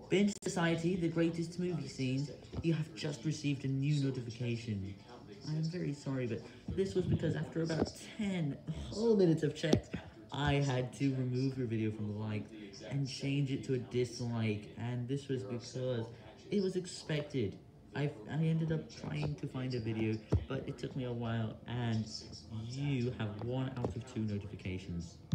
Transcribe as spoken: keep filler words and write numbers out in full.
Binge Society, the greatest movie scenes, you have just received a new notification. I am very sorry, but this was because after about ten whole minutes of checks, I had to remove your video from the like and change it to a dislike, and this was because it was expected. I, I ended up trying to find a video, but it took me a while, and you have one out of two notifications.